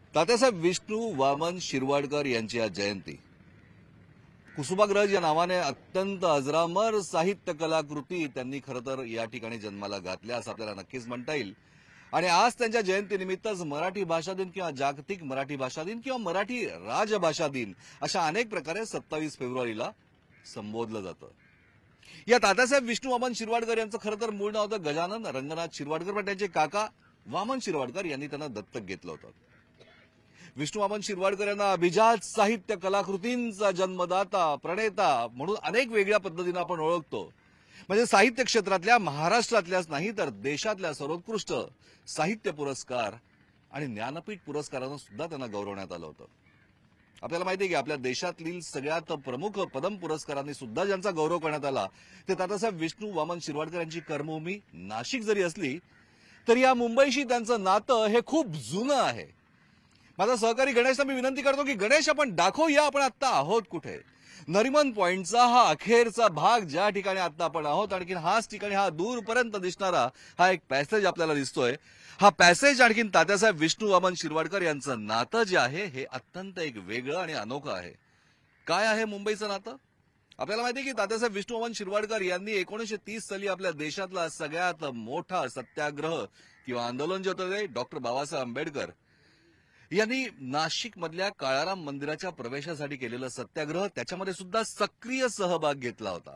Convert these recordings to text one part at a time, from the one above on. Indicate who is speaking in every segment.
Speaker 1: तात्यासाहेब विष्णू वामन शिरवाडकर यांची आज जयंती. कुसुमाग्रज या नावाने अत्यंत अजरामर साहित्य कलाकृती त्यांनी खरं तर या ठिकाणी जन्माला घातल्या असं आपल्याला नक्कीच म्हणता येईल. आणि आज त्यांच्या जयंतीनिमित्तच मराठी भाषा दिन किंवा जागतिक मराठी भाषा दिन किंवा मराठी राजभाषा दिन अशा अनेक प्रकारे 27 फेब्रुवारीला संबोधलं जातं. या तात्यासाहेब विष्णू वामन शिरवाडकर यांचं खरं तर मूळ नाव होतं गजानन रंगनाथ शिरवाडकर, पण त्यांचे काका वामन शिरवाडकर यांनी त्यांना दत्तक घेतलं होतं. विष्णू वामन शिरवाडकर यांना अभिजात साहित्य कलाकृतींचा जन्मदाता प्रणेता म्हणून अनेक वेगळ्या पद्धतीने आपण ओळखतो. म्हणजे साहित्य क्षेत्रातल्या महाराष्ट्रातल्याच नाही तर देशातल्या सर्वोत्कृष्ट साहित्य पुरस्कार आणि ज्ञानपीठ पुरस्कारानं सुद्धा त्यांना गौरवण्यात आलं होतं. आपल्याला माहिती आहे की आपल्या देशातील सगळ्यात प्रमुख पद्म पुरस्कारांनी सुद्धा ज्यांचा गौरव करण्यात आला ते तात्यासाहेब विष्णू वामन शिरवाडकर यांची कर्मभूमी नाशिक जरी असली तरी या मुंबईशी त्यांचं नातं हे खूप जुनं आहे. माझा सहकारी गणेशला मी विनंती करतो की गणेश आपण दाखवूया आपण आता आहोत कुठे. नरिमन पॉइंटचा हा अखेरचा भाग ज्या ठिकाणी आता आपण आहोत, आणखी हाच ठिकाणी हा दूरपर्यंत दिसणारा हा एक पॅसेज आपल्याला दिसतोय. हा पॅसेज आणखीन तात्यासाहेब विष्णू वामन शिरवाडकर यांचं नातं जे आहे हे अत्यंत एक वेगळं आणि अनोखं आहे. काय आहे मुंबईचं नातं? आपल्याला माहिती आहे की तात्यासाहेब विष्णू वामन शिरवाडकर यांनी 1930 साली आपल्या देशातला सगळ्यात मोठा सत्याग्रह किंवा आंदोलन जे होतं ते डॉक्टर बाबासाहेब आंबेडकर यांनी नाशिक मधल्या काळाराम मंदिराच्या प्रवेशासाठी केलेलं सत्याग्रह त्याच्यामध्ये सुद्धा सक्रिय सहभाग घेतला होता.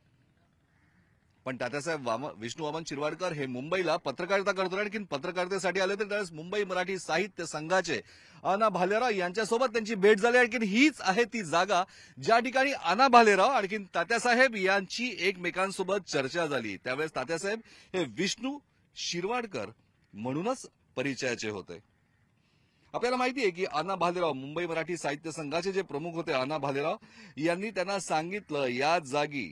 Speaker 1: पण तात्यासाहेब विष्णू वामन शिरवाडकर हे मुंबईला पत्रकारिता करतो, आणखी पत्रकारितेसाठी आले तर त्यावेळेस मुंबई मराठी साहित्य संघाचे अना भालेराव यांच्यासोबत त्यांची भेट झाली. आणखी हीच आहे ती जागा ज्या ठिकाणी अना भालेराव आणखी तात्यासाहेब यांची एकमेकांसोबत चर्चा झाली. त्यावेळेस तात्यासाहेब हे विष्णू शिरवाडकर म्हणूनच परिचयाचे होते. आपल्याला माहिती आहे की अना भालेराव मुंबई मराठी साहित्य संघाचे जे प्रमुख होते अना भालेराव यांनी त्यांना सांगितलं या जागी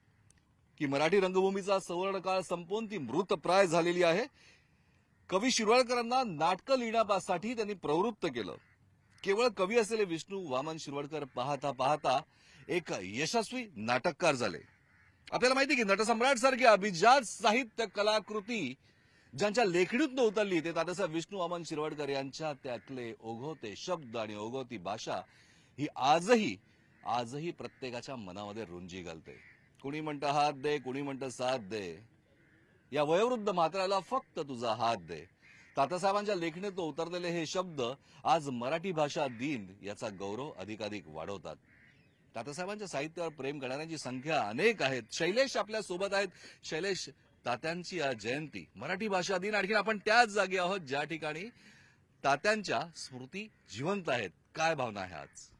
Speaker 1: की मराठी रंगभूमीचा सुवर्णकाळ संपून ती मृतप्राय झालेली आहे. कवी शिरवाडकरांना नाटकं लिहिण्यासाठी त्यांनी प्रवृत्त केलं. केवळ कवी असलेले विष्णू वामन शिरवाडकर पाहता पाहता एक यशस्वी नाटककार झाले. आपल्याला माहिती की नटसम्राट सारखी अभिजात साहित्य कलाकृती ज्यांच्या लेखणीतून उतरली ते तात्यासाहेब विष्णू वामन शिरवाडकर यांच्या त्यातले ओघवते शब्द आणि ओघवती भाषा ही आजही प्रत्येकाच्या मनामध्ये रुंजी घालते. कुणी म्हणतं हात दे, कुणी म्हणतं साथ दे, या वयोवृद्ध म्हाताऱ्याला फक्त तुझा हात दे. तात्यासाहेबांच्या लेखणीतून उतरलेले हे शब्द आज मराठी भाषा दिन याचा गौरव अधिकाधिक वाढवतात. तात्यासाहेबांच्या साहित्यावर प्रेम करणाऱ्यांची संख्या अनेक आहेत. शैलेश आपल्या सोबत आहेत. शैलेश, तात्यांची आज जयंती, मराठी भाषा दिन, आणखी आपण त्याच जागी आहोत ज्या ठिकाणी तात्यांच्या स्मृती जिवंत आहेत. काय भावना आहे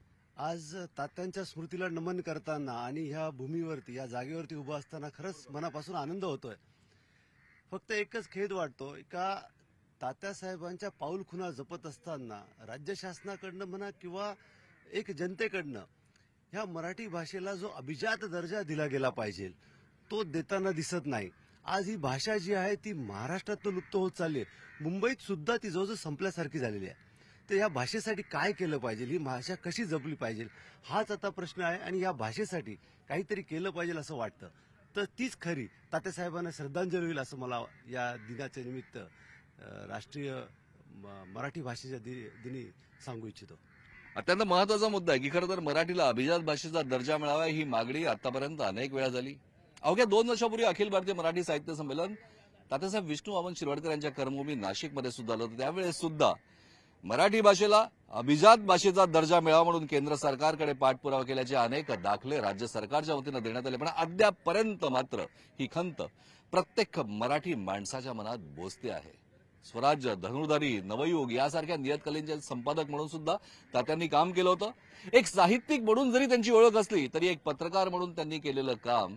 Speaker 2: आज तात्यांच्या स्मृतीला नमन करताना आणि ह्या भूमीवरती या जागेवरती उभं असताना खरंच मनापासून आनंद होतोय. फक्त एकच खेद वाटतो का तात्यासाहेबांच्या पाऊलखुणा जपत असताना राज्य शासनाकडनं म्हणा किंवा एक जनतेकडनं ह्या मराठी भाषेला जो अभिजात दर्जा दिला गेला पाहिजे तो देताना दिसत नाही. आज ही भाषा जी आहे ती महाराष्ट्रातून लुप्त होत चालली आहे. मुंबईत सुद्धा ती जवळजवळ संपल्यासारखी झालेली आहे. तर या भाषेसाठी काय केलं पाहिजे, ही भाषा कशी जपली पाहिजे हाच आता प्रश्न आहे. आणि या भाषेसाठी काहीतरी केलं पाहिजे असं वाटतं. तर तीच खरी तात्यासाहेबांना श्रद्धांजली होईल असं मला या दिनाच्या निमित्त राष्ट्रीय मराठी भाषेच्या दिनी सांगू इच्छितो.
Speaker 1: अत्यंत महत्वाचा मुद्दा आहे की खरं तर मराठीला अभिजात भाषेचा दर्जा मिळावा ही मागणी आतापर्यंत अनेक वेळा झाली. अवघ्या 2 वर्षापूर्वी अखिल भारतीय मराठी साहित्य संमेलन तात्यासाहेब विष्णू वामन शिरवाडकर यांच्या कर्मभूमी नाशिकमध्ये सुद्धा आलं होतं. त्यावेळेस सुद्धा मराठी भाषेला अभिजात भाषेचा दर्जा मिळावा म्हणून केंद्र सरकारकडे पाठपुरावा केल्याचे अनेक दाखले राज्य सरकारच्या वतीनं देण्यात आले. पण अद्यापर्यंत मात्र ही खंत प्रत्येक मराठी माणसाच्या मनात बोचते आहे. स्वराज्य, धनुर्धारी, नवयुग यासारख्या नियतकालीनचे संपादक म्हणून सुद्धा तात्यांनी काम केलं होतं. एक साहित्यिक म्हणून जरी त्यांची ओळख असली तरी एक पत्रकार म्हणून त्यांनी केलेलं काम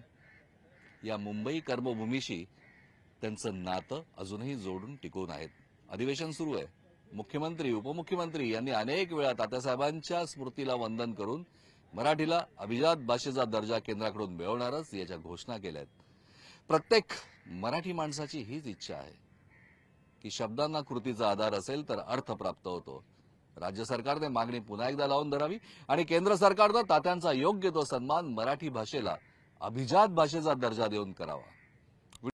Speaker 1: या मुंबई कर्मभूमीशी त्यांचं नातं अजूनही जोडून टिकून आहेत. अधिवेशन सुरू आहे. मुख्यमंत्री, उपमुख्यमंत्री यांनी अनेक वेळा तात्यासाहेबांच्या स्मृतीला वंदन करून मराठीला अभिजात भाषेचा दर्जा केंद्राकडून मिळवणारच याच्या घोषणा केल्या आहेत. प्रत्येक मराठी माणसाची हीच इच्छा आहे की शब्दांना कृतीचा आधार असेल तर अर्थ प्राप्त होतो. राज्य सरकारने मागणी पुन्हा एकदा लावून धरावी आणि केंद्र सरकारनं तात्यांचा योग्य तो सन्मान मराठी भाषेला अभिजात भाषेचा दर्जा देऊन करावा.